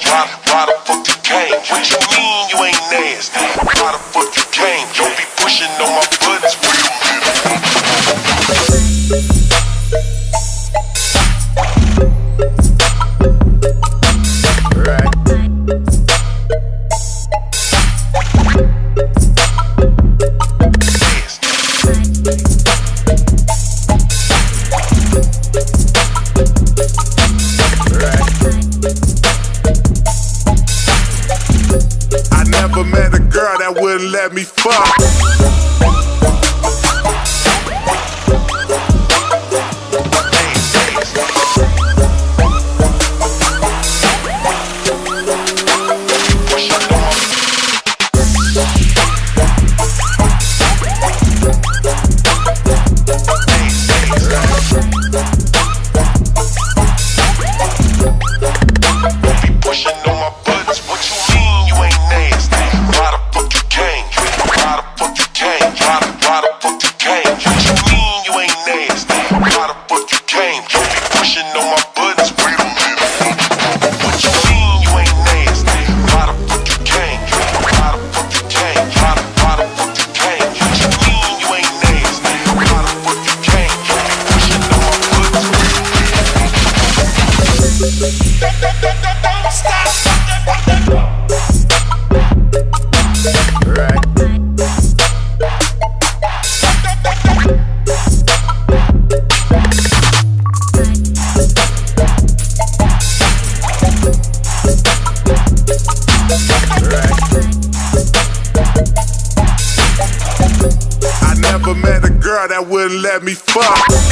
Why the fuck you came? What you mean you ain't nasty? Why the fuck you came? Don't be pushing on my buttons. Wait a met a girl that wouldn't let me fuck. I never met a girl that wouldn't let me fuck.